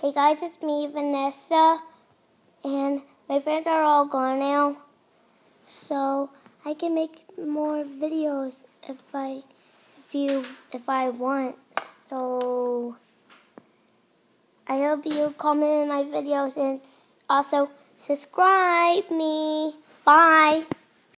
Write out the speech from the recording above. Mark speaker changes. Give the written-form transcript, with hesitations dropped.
Speaker 1: Hey guys, it's me, Vanessa, and my friends are all gone now, so I can make more videos if I want. So I hope you comment in my videos and also subscribe me. Bye.